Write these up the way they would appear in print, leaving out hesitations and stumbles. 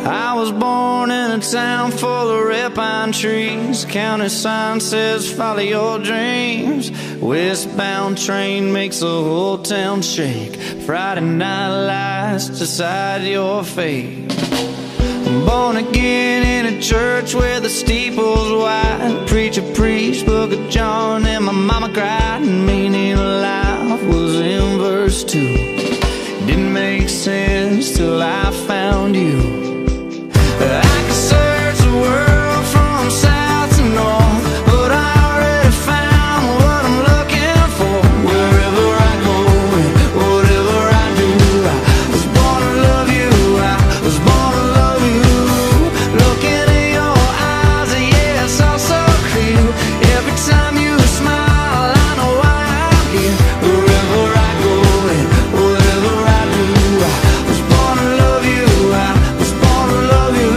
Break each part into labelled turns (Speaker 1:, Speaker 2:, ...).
Speaker 1: I was born in a town full of red pine trees. County sign says follow your dreams. Westbound train makes the whole town shake. Friday night lights decide your fate. Born again in a church where the steeple's wide. Preacher preached Book of John and my mama cried. Meaning of life was in verse 2. Didn't make sense till I found you. I could search the world from south to north, but I already found what I'm looking for. Wherever I go and whatever I do, I was born to love you. I was born to love you. Looking in your eyes, yeah, it's all so clear. Every time you smile, I know why I'm here. Wherever I go and whatever I do, I was born to love you. I was born to love you.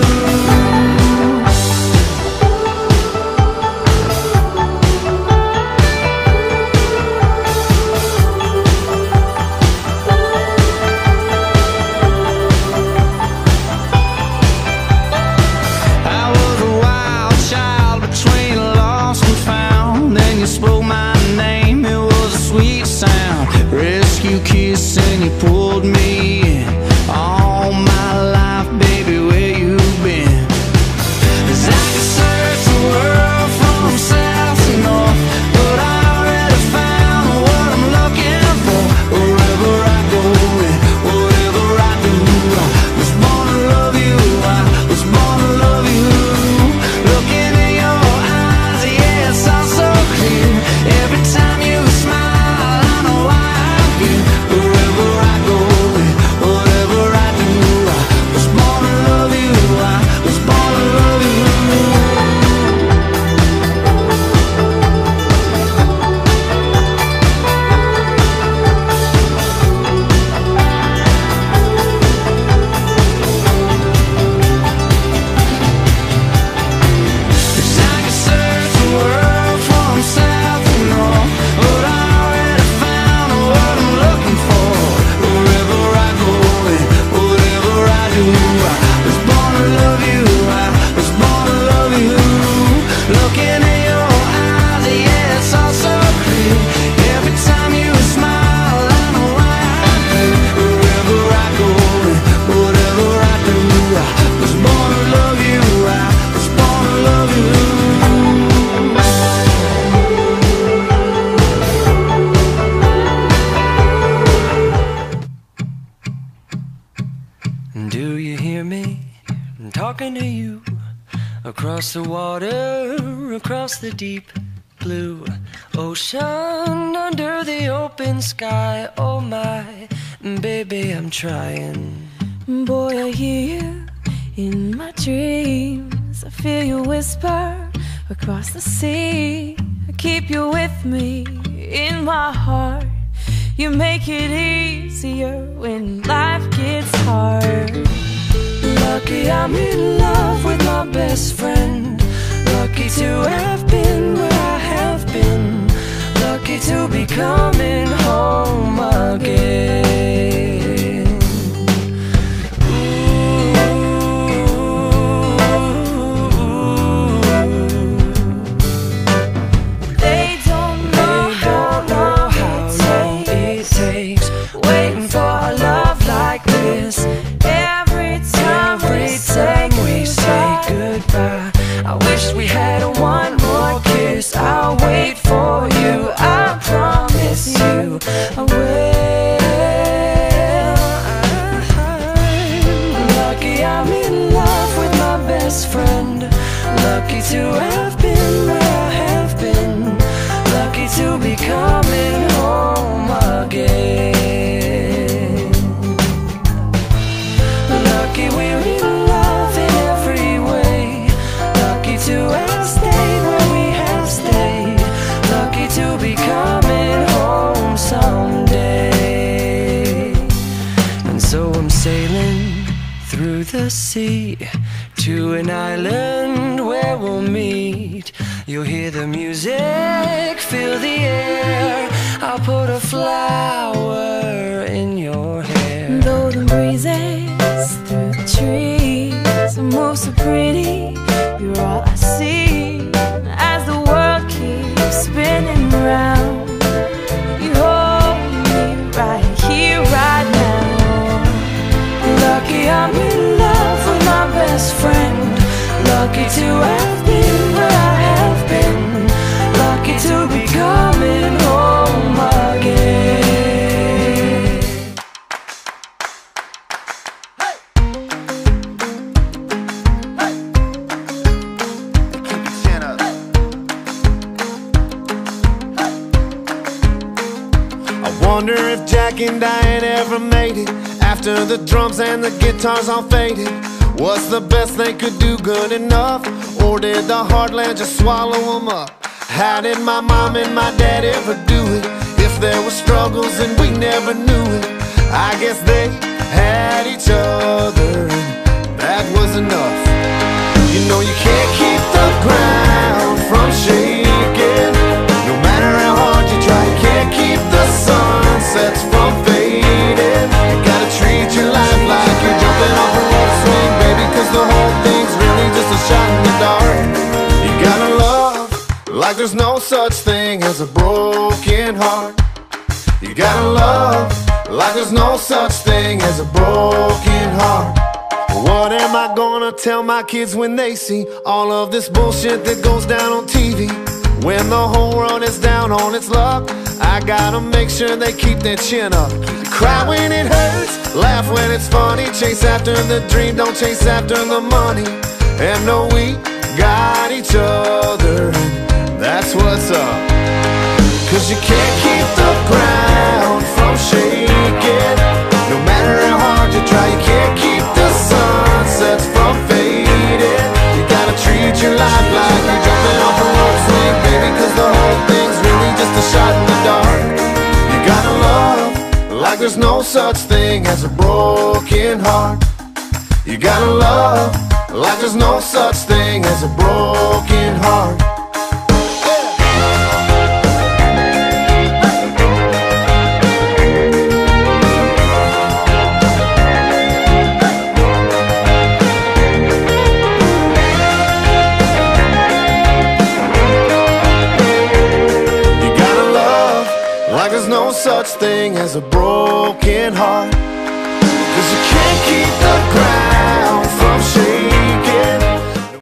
Speaker 1: I was a wild child between lost and found. Then you spoke my name, it was a sweet sound. Rescue kiss and you pulled me in. All my life, baby, where you been? 'Cause I could search the world from south to north, but I already found what I'm looking for. Wherever I go and whatever I do, I was born to love you. I was born to love you. Looking in your eyes, yeah, it's all so clear. Every time you smile, I know why I'm here. Wherever I go and whatever I do, I was born to love you. I was born to love you. Cause I can search the world from south to north, but I already found what I'm looking for. Wherever I go and whatever I do, I was born to love you. I was born to love you. Looking in your eyes, yeah, it's all so clear. Every time you smile, I know why I'm here. Wherever I go and whatever I do, I was born to love you. I was born to love you. Do you hear me? I'm talking to you. Across the water, across the deep blue ocean, under the open sky. Oh my, baby, I'm trying.
Speaker 2: Boy, I hear you in my dreams. I feel you whisper across the sea. I keep you with me in my heart. You make it easier when life gets hard.
Speaker 1: Lucky I'm in love with my best friend. Lucky to have been where I have been. Lucky to be coming home again.
Speaker 2: They don't know how long it takes
Speaker 1: Waiting for a love like this.
Speaker 2: every time
Speaker 1: We say goodbye. I wish we had one more kiss. I'll wait for you. I promise you I will. Lucky I'm in love with my best friend. Lucky to have been where I have been. Lucky to be coming home again. Lucky we're in love in every way. Lucky to have stayed where we have stayed. Lucky to be coming home someday. And so I'm sailing through the sea to an island where we'll meet. You'll hear the music, feel the air. I'll put a flower in your hair.
Speaker 2: Though the breezes through the trees Lucky to have been where I have been, lucky to be coming home again.
Speaker 3: I wonder if Jack and Diane ever made it after the drums and the guitars all faded. Was the best they could do good enough, or did the heartland just swallow them up? How did my mom and my dad ever do it? If there were struggles and we never knew it, I guess they had each other and that was enough. You know you can't keep the ground from shaking, no matter how hard you try. You can't keep the sunsets from fading. You gotta treat your life like you're jumping off a rope swing, baby, cause the whole thing's really just a shot in the dark. You gotta love like there's no such thing as a broken heart. You gotta love like there's no such thing as a broken heart. What am I gonna tell my kids when they see all of this bullshit that goes down on TV? When the whole world is down on its luck, I gotta make sure they keep their chin up. Cry when it hurts, laugh when it's funny, chase after the dream, don't chase after the money. And know we got each other, that's what's up. Cause you can't keep the ground from shaking, no matter how hard you try. You can't keep the sunsets from fading. You gotta treat your life like you're jumping off a rope swing, baby, cause the whole thing's really just a shot in the dark. You gotta love like there's no such thing as a broken heart. You gotta love like there's no such thing as a broken heart. No such thing as a broken heart, cause you can't keep the ground